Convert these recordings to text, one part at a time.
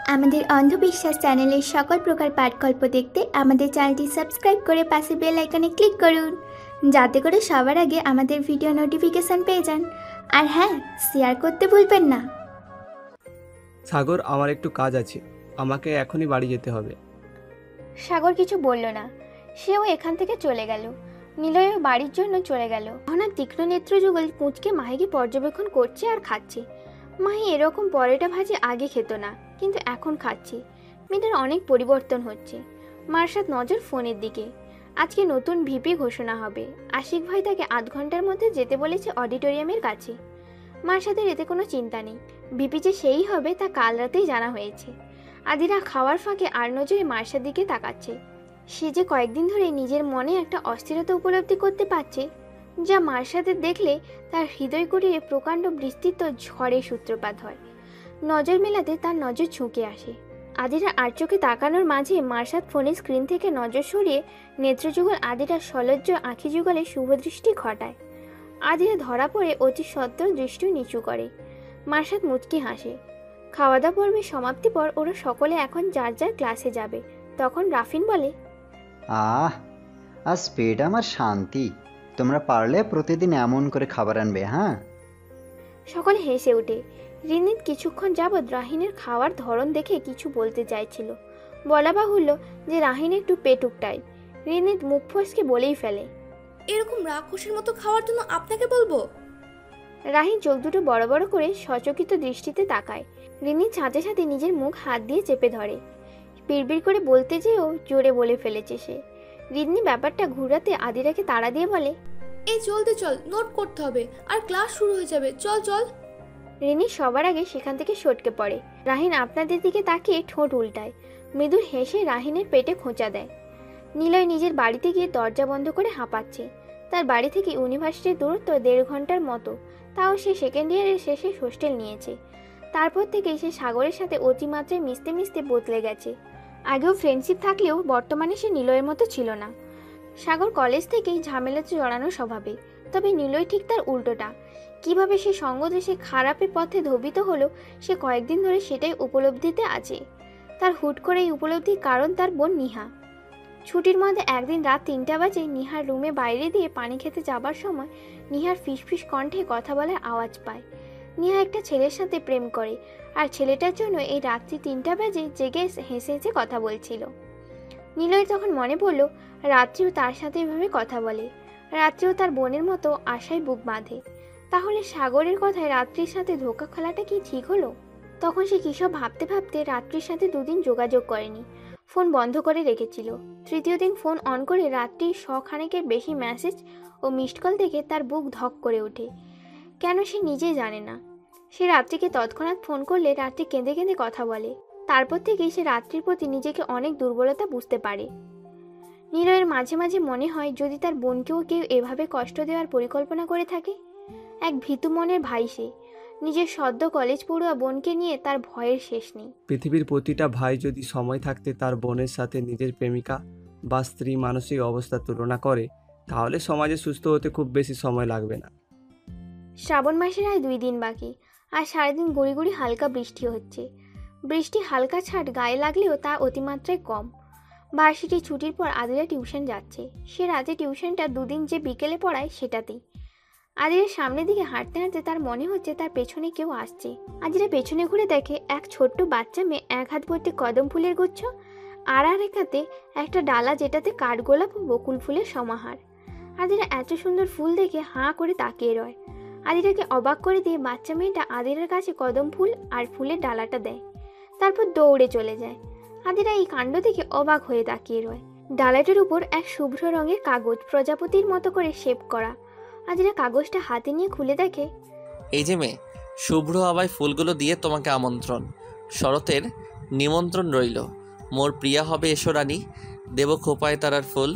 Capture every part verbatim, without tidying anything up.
আমাদের অন্ধবিশ্বাস চ্যানেলের সকল প্রকার পাঠগল্প দেখতে আমাদের চ্যানেলটি সাবস্ক্রাইব করে পাশে বেল আইকনে ক্লিক করুন, যাতে করে সবার আগে আমাদের ভিডিও নোটিফিকেশন পেয়ে যান। আর হ্যাঁ, শেয়ার করতে ভুলবেন না। সাগর, আমার একটু কাজ আছে, আমাকে এখনই বাড়ি যেতে হবে। সাগর কিছু বলল না, সেও এখান থেকে চলে গেল। নিলয়ও বাড়ির জন্য চলে গেল। অহনার তীক্ষ্ণ নেত্র যুগল পুঁচকে মাহিকে পর্যবেক্ষণ করছে আর খাচ্ছে। মাহি এরকম পরোটা ভাজি আগে খেত না, কিন্তু এখন খাচ্ছে। মেয়েটার অনেক পরিবর্তন হচ্ছে। মার্শাদ নজর ফোনের দিকে। আজকে নতুন ভিপি ঘোষণা হবে। আশিক ভাই তাকে আধ ঘন্টার মধ্যে যেতে বলেছে অডিটোরিয়ামের কাছে। মার্শাদের এতে কোনো চিন্তা নেই, ভিপি যে সেই হবে তা কাল রাতেই জানা হয়েছে। আদিরা খাওয়ার ফাঁকে আর নজরে মার্শার দিকে তাকাচ্ছে। সে যে কয়েকদিন ধরে নিজের মনে একটা অস্থিরতা উপলব্ধি করতে পারছে, যা মার্শাদের দেখলে তার হৃদয় কুটিরে প্রকাণ্ড বিস্তৃত ঝড়ের সূত্রপাত হয়। নজর মেলাতে তার নজর ছুঁকে আসে। আদিরা আর চোখে তাকানোর মাঝে মার্শাদ ফোনের স্ক্রিন থেকে নজর সরিয়ে নেত্রযুগল আদিরার সলজ্জ আঁখি যুগলে শুভদৃষ্টি ঘটায়। আদিরা ধরা পড়ে অতি সত্বর দৃষ্টি নিচু করে। মার্শাদ মুচকি হাসে। খাওয়া দাওয়া পর্বের সমাপ্তি পর ওরা সকলে এখন যার যার ক্লাসে যাবে। তখন রাফিন বলে, আহ আজ পেট আমার শান্তি। তোমরা পারলে প্রতিদিন এমন করে খাবার আনবে। হ্যাঁ, সকলে হেসে ওঠে। রিনিত কিছুক্ষণ যাবৎ রাহিনের খাওয়ার ধরন দেখে কিছু বলতে চাইছিল। বলা বাহুল্য যে রাহিন একটু পেটুক টাইপ। রিনিত মুখ ফসকে বলেই ফেলে, এরকম রাক্ষসের মতো খাওয়ার জন্য আপনাকে বলবো? রাহিন চোখ দুটো বড় বড় করে সচকিত দৃষ্টিতে তাকায়। রিনির সাথে সাথে নিজের মুখ হাত দিয়ে চেপে ধরে। বিড়বিড় করে বলতে যেও জোরে বলে ফেলেছে সে। রিন্নি ব্যাপারটা ঘুরাতে আদিরাকে তাড়া দিয়ে বলে, এই জলদি চল, নোট করতে হবে, আর ক্লাস শুরু হয়ে যাবে, চল চল। রিনি সবার আগে সেখান থেকে সটকে পড়ে। রাহিন আপনাদের দিকে তাকিয়ে ঠোঁট উল্টায়। মৃদুর হেসে রাহিনের পেটে খোঁচা দেয়। নিলয় নিজের বাড়িতে গিয়ে দরজা বন্ধ করে হাঁপাচ্ছে। তার বাড়ি থেকে ইউনিভার্সিটির দূরত্ব দেড় ঘন্টার মতো, তাও সে সেকেন্ড ইয়ারের শেষে হোস্টেল নিয়েছে। তারপর থেকেই সে সাগরের সাথে অতিমাত্রায় মিশতে মিশতে বদলে গেছে। আগেও ফ্রেন্ডশিপ থাকলেও বর্তমানে সে নিলয়ের মতো ছিল না। সাগর কলেজ থেকেই ঝামেলাতে জড়ানো স্বভাবে, তবে নিলয় ঠিক তার উল্টোটা। কিভাবে সে সঙ্গ দেশে খারাপের পথে ধাবিত হলো, সে কয়েকদিন ধরে সেটাই উপলব্ধিতে আছে। তার হুট করে এই উপলব্ধির কারণ তার বোন নিহা। ছুটির মধ্যে একদিন রাত তিনটা বাজে নিহার রুমে বাইরে দিয়ে পানি খেতে যাবার সময় নিহার ফিসফিস কণ্ঠে কথা বলার আওয়াজ পায়। নিহা একটা ছেলের সাথে প্রেম করে, আর ছেলেটার জন্য এই রাত্রি তিনটা বাজে জেগে হেসে হেসে কথা বলছিল। নিলয়ের তখন মনে পড়ল রাত্রিও তার সাথে এভাবে কথা বলে। রাত্রিও তার বোনের মতো আশায় বুক বাঁধে। তাহলে সাগরের কথায় রাত্রির সাথে ধোঁকা খেলাটা কি ঠিক হলো? তখন সে কিসব ভাবতে ভাবতে রাত্রির সাথে দুদিন যোগাযোগ করেনি, ফোন বন্ধ করে রেখেছিল। তৃতীয় দিন ফোন অন করে রাত্রির শখানেকের বেশি মেসেজ ও মিসড কল দেখে তার বুক ধক করে ওঠে। কেন সে নিজেই জানে না। সে রাত্রিকে তৎক্ষণাৎ ফোন করলে রাত্রি কেঁদে কেঁদে কথা বলে। তারপর থেকেই সে রাত্রির প্রতি নিজেকে অনেক দুর্বলতা বুঝতে পারে। নিলয়ের মাঝে মাঝে মনে হয় যদি তার বোনকেও কেউ এভাবে কষ্ট দেওয়ার পরিকল্পনা করে থাকে। এক ভীতু মনের ভাই সে। নিজের সদ্য কলেজ পড়ুয়া বোনকে নিয়ে তার ভয়ের শেষ নেই। পৃথিবীর প্রতিটা ভাই যদি সময় থাকতে তার বোনের সাথে নিজের প্রেমিকা বা স্ত্রী মানসিক অবস্থা তুলনা করে, তাহলে সমাজে সুস্থ হতে খুব বেশি সময় লাগবে না। শ্রাবণ মাসের আর দুই দিন বাকি, আর সারাদিন গুড়ি গুড়ি হালকা বৃষ্টি হচ্ছে। বৃষ্টি হালকা ছাট গায়ে লাগলেও তা অতিমাত্রায় কম। ভার্সিটি ছুটির পর আদিরা টিউশন যাচ্ছে। সে রাতে টিউশনটা দুদিন যে বিকেলে পড়ায় সেটাতেই। আদিরার সামনের দিকে হাঁটতে হাঁটতে তার মনে হচ্ছে তার পেছনে কেউ আসছে। আদিরা পেছনে ঘুরে দেখে এক ছোট্ট বাচ্চা মেয়ে এক হাত ভর্তি কদম ফুলের গুচ্ছ, আর আর এক হাতে একটা ডালা যেটাতে কাঠগোলাপ ও বকুল ফুলের সমাহার। আদিরা এত সুন্দর ফুল দেখে হাঁ করে তাকিয়ে রয়। আদিরাকে অবাক করে দিয়ে বাচ্চা মেয়েটা আদিরার কাছে কদম ফুল আর ফুলের ডালাটা দেয়, তারপর দৌড়ে চলে যায়। আদিরা এই কাণ্ড দেখে অবাক হয়ে তাকিয়ে রয়। ডালাটার উপর এক শুভ্র রঙের কাগজ প্রজাপতির মতো করে শেপ করা। আদিরা কাগজটা হাতে নিয়ে খুলে দেখে, এই যে মেয়ে, শুভ্র আবায় ফুলগুলো দিয়ে তোমাকে আমন্ত্রণ। শরতের নিমন্ত্রণ রইল। মোর প্রিয়া হবে এসো রানী, দেব খোপায় তারার ফুল।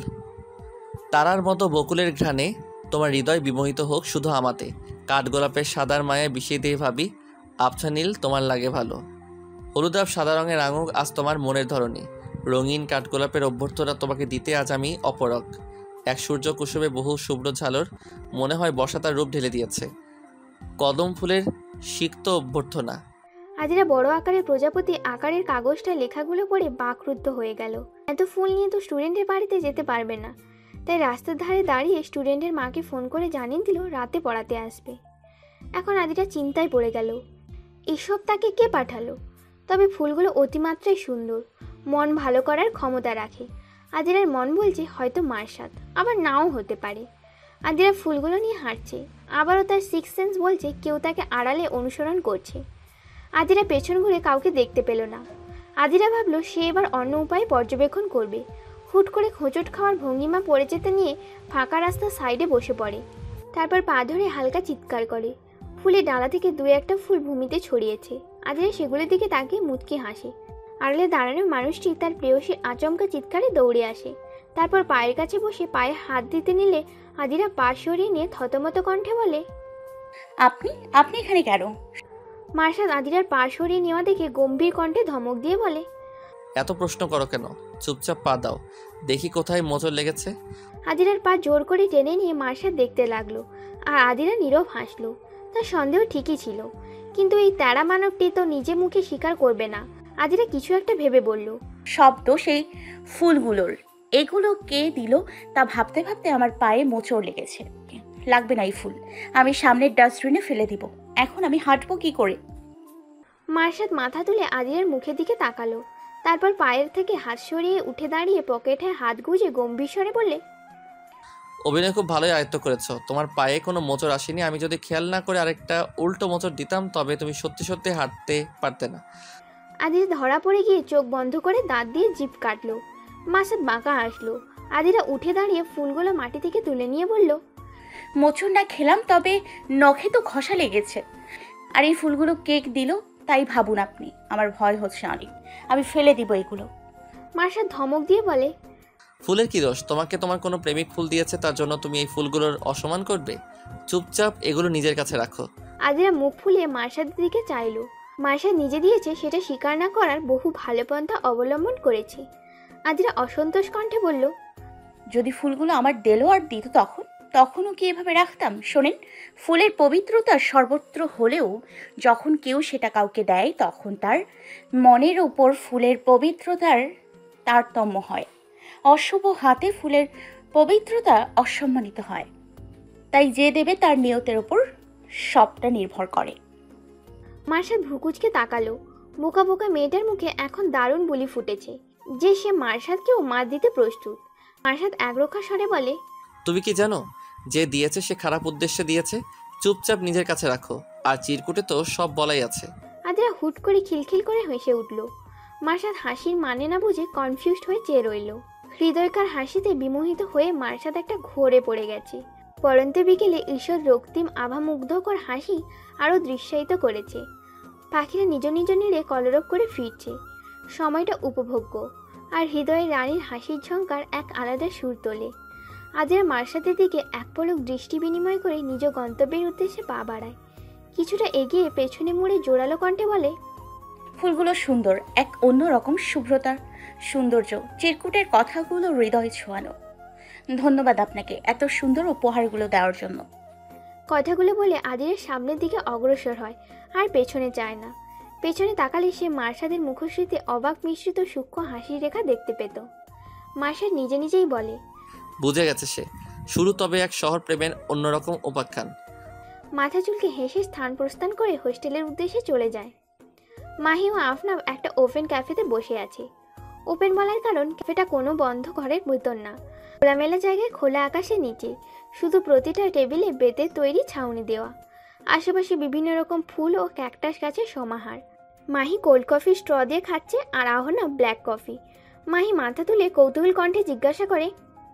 তারার মতো বকুলের ঘ্রাণে তোমার হৃদয় বিমোহিত হোক শুধু আমাতে। কাঠগোলাপের সাদার মায়ায় বিষিয়ে দিয়ে ভাবি, আবছা নীল তোমার লাগে ভালো। হলুদাব সাদা রঙের আঙুক আজ তোমার মনের ধরনী। রঙিন কাঠগোলাপের অভ্যর্থনা তোমাকে দিতে আজ আমি অপরক। এক সূর্য কুসুমে বহু শুভ্র ঝালর, মনে হয় বর্ষা তার রূপ ঢেলে দিয়েছে। কদম ফুলের সিক্ত অভ্যর্থনা। আদিরা বড় আকারের প্রজাপতি আকারের কাগজটা লেখাগুলো পড়ে বাকরুদ্ধ হয়ে গেল। এত ফুল নিয়ে তো স্টুডেন্টের বাড়িতে যেতে পারবে না, তাই রাস্তার ধারে দাঁড়িয়ে স্টুডেন্টের মাকে ফোন করে জানিয়ে দিল রাতে পড়াতে আসবে। এখন আদিরা চিন্তায় পড়ে গেল, এসব তাকে কে পাঠালো? তবে ফুলগুলো অতিমাত্রায় সুন্দর, মন ভালো করার ক্ষমতা রাখে। আদিরার মন বলছে হয়তো মার্শাদ, আবার নাও হতে পারে। আদিরা ফুলগুলো নিয়ে হাঁটছে, আবারও তার সিক্স সেন্স বলছে কেউ তাকে আড়ালে অনুসরণ করছে। আদিরা পেছন ঘুরে কাউকে দেখতে পেল না। আদিরা ভাবলো সে এবার অন্য উপায়ে পর্যবেক্ষণ করবে। হুট করে হোঁচট খাওয়ার ভঙ্গিমা পড়ে যেতে নিয়ে ফাঁকা রাস্তার সাইডে বসে পড়ে, তারপর পা ধরে হালকা চিৎকার করে। ফুলের ডালা থেকে দু একটা ফুল ভূমিতে ছড়িয়েছে। আদিরা সেগুলোর দিকে তাকিয়ে মুচকি হাসে। আড়ালে দাঁড়ানো মানুষটি তার প্রেয়সীর আচমকা চিৎকারে দৌড়ে আসে, তারপর পায়ের কাছে বসে পায়ে হাত দিতে নিলে আদিরা পা সরিয়ে নিয়ে থতমত কণ্ঠে বলে, আপনি আপনি এখানে কেন? মার্শাদ আদিরার পা সরিয়ে নেওয়া দেখে গম্ভীর কণ্ঠে ধমক দিয়ে বলে, এত প্রশ্ন করো কেন? চুপচাপ পা দাও, দেখি কোথায় মোচড় লেগেছে। আদিরার পা জোর করে টেনে নিয়ে মার্শাদ দেখতে লাগলো, আর আদিরা নীরব হাসলো। তার সন্দেহ ঠিকই ছিল, কিন্তু এই তেড়া মানবটি তো নিজে মুখে স্বীকার করবে না। আদিরা কিছু একটা ভেবে বলল, শব্দ সেই ফুলগুলোর, এগুলো কে দিল তা ভাবতে ভাবতে আমার পায়ে মোচড় লেগেছে। লাগবে না এই ফুল, আমি সামনের ডাস্টবিনে ফেলে দিব। এখন আমি হাঁটবো কি করে? মার্শাদ মাথা তুলে আদিরার মুখের দিকে তাকালো, তারপর পায়ের থেকে হাত সরিয়ে উঠে দাঁড়িয়ে পকেটে হাত গুজে গম্ভীর স্বরে বললে, অভিনয় খুব ভালোই আয়ত্ত করেছো। তোমার পায়ে কোনো মোচড় আসেনি। আমি যদি খেয়াল না করে আরেকটা উল্টো মোচড় দিতাম তবে তুমি সত্যি সত্যি হাঁটতে পারতে না। আদিরা ধরা পড়ে গিয়ে চোখ বন্ধ করে দাঁত দিয়ে জিভ কাটলো। মার্শাদ বাঁকা হাসলো। আদিরা উঠে দাঁড়িয়ে ফুলগুলো মাটি থেকে তুলে নিয়ে বলল, মোচড় না খেলাম, তবে নখে তো ঘষা লেগেছে। আর এই ফুলগুলো কেক দিল তাই ভাবুন আপনি। আমার ভয় হচ্ছে অনেক, আমি ফেলে দিব এগুলো। মার্শাদ ধমক দিয়ে বলে, ফুলের কি দোষ? তোমাকে তোমার কোনো প্রেমিক ফুল দিয়েছে, তার জন্য তুমি এই ফুলগুলোর অসম্মান করবে? চুপচাপ এগুলো নিজের কাছে রাখো। আদিরা মুখ ফুলিয়ে মার্শাদের দিকে চাইলো। মার্শাদ নিজে দিয়েছে সেটা স্বীকার না করার বহু ভালো পন্থা অবলম্বন করেছে। আদিরা অসন্তোষ কণ্ঠে বলল, যদি ফুলগুলো আমার দিল আর দিত তখন তখনও কি এভাবে রাখতাম? শোনেন, ফুলের পবিত্রতা সর্বত্র হলেও যখন কেউ সেটা কাউকে দেয় তখন তার মনের উপর ফুলের পবিত্রতার তারতম্য হয়। অশুভ হাতে ফুলের পবিত্রতা অসম্মানিত হয়। তাই যে দেবে তার নিয়তের উপর সবটা নির্ভর করে। মার্শাদ ভ্রুকুচকে তাকালো। বোকা বোকা মেয়েটার মুখে এখন দারুণ বুলি ফুটেছে যে সে মার্শাদকেও মার দিতে প্রস্তুত। মার্শাদ একরক্ষা স্বরে বলে, তুমি কি জানো যে দিয়েছে সে খারাপ উদ্দেশ্যে দিয়েছে? চুপচাপ নিজের কাছে রাখো। আর চিরকুটে তো সব বলাই আছে। আদিরা হুট করে খিলখিল করে হেসে উঠল। মার্শাদ হাসির মানে না বুঝে কনফিউজড হয়ে চেয়ে রইল। হৃদয়কার হাসিতে বিমোহিত হয়ে মার্শাদ একটা ঘোরে পড়ে গেছে। পরন্ত বিকেলে ঈষৎ রক্তিম আভা মুগ্ধকর হাসি আরও দৃশ্যায়িত করেছে। পাখিরা নিজ নিজ নীড়ে কলরব করে ফিরছে। সময়টা উপভোগ্য, আর হৃদয়ে রানীর হাসির ঝঙ্কার এক আলাদা সুর তোলে। আদিরা মার্শাদের দিকে এক পলক দৃষ্টি বিনিময় করে নিজ গন্তব্যের উদ্দেশ্যে পা বাড়ায়। কিছুটা এগিয়ে পেছনে মুড়ে জোরালো কণ্ঠে বলে, ফুলগুলো সুন্দর, এক অন্যরকম শুভ্রতার সৌন্দর্য। চিরকুটের কথাগুলো হৃদয় ছোঁয়ানো। ধন্যবাদ আপনাকে এত সুন্দর উপহারগুলো দেওয়ার জন্য। কথাগুলো বলে আদিরের সামনের দিকে অগ্রসর হয়, আর পেছনে যায় না। পেছনে তাকালে সে মার্শাদের মুখশ্রীতে অবাক মিশ্রিত সূক্ষ্ম হাসির রেখা দেখতে পেত। মার্শাদ নিজে নিজেই বলে, বুঝে গেছে সে। শুরু তবে এক শহর প্রেমের অন্যরকম উপাখ্যান। মাথা চুলকে হেসে স্থান প্রস্থান করে হোস্টেলের উদ্দেশ্যে চলে যায়। মাহি ও আফনাব একটা ওপেন ক্যাফেতে বসে আছে। ওপেন বলার কারণ ক্যাফেটা কোনো বন্ধ ঘরের ভিতর না, খোলামেলা জায়গায় খোলা আকাশের নিচে। শুধু প্রতিটা টেবিলে বেতের তৈরি ছাউনি দেওয়া। আশেপাশে বিভিন্ন রকম ফুল ও ক্যাকটাস গাছের সমাহার। মাহি কোল্ড কফি স্ট্র দিয়ে খাচ্ছে, আর আহনা ব্ল্যাক কফি। মাহি মাথা তুলে কৌতূহল কণ্ঠে জিজ্ঞাসা করে,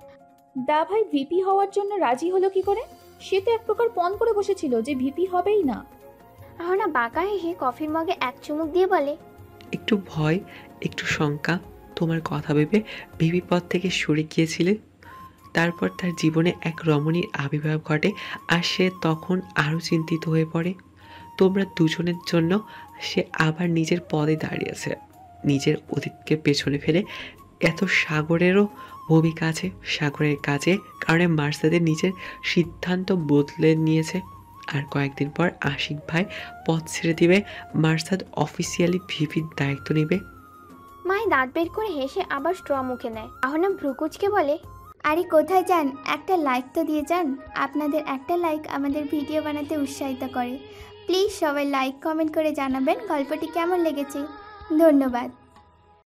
দা ভাই ভিপি হওয়ার জন্য রাজি হলো কি করে? সে তো এক প্রকার পণ করে বসেছিল যে ভিপি হবেই না। আহনা বাঁকা হেসে কফির মগে এক চুমুক দিয়ে বলে, একটু ভয়, একটু শঙ্কা। তোমার কথা ভেবে ভিপি পদ থেকে সরে গিয়েছিলে। তারপর তার জীবনে এক রমণীর আবির্ভাব ঘটে, আর সে তখন আরও চিন্তিত হয়ে পড়ে। তোমরা দুজনের জন্য সে আবার নিজের পদে দাঁড়িয়েছে, নিজের অতীতকে পেছনে ফেলে। এত সাগরেরও ভূমিকা আছে। সাগরের কাজে কারণে মার্শাদের নিজের সিদ্ধান্ত বদলে নিয়েছে। আর কয়েকদিন পর আশিক ভাই পদ ছেড়ে দিবে, মার্সাদ অফিসিয়ালি ভিপির দায়িত্ব নেবে। মাই দাঁত বের করে হেসে আবার স্ট্র মুখে নেয়। আহনাম ভ্রুকুচকে বলে, আরে কোথায় যান, একটা লাইক তো দিয়ে যান। আপনাদের একটা লাইক আমাদের ভিডিও বানাতে উৎসাহিত করে। প্লিজ সবাই লাইক কমেন্ট করে জানাবেন গল্পটি কেমন লেগেছে। ধন্যবাদ।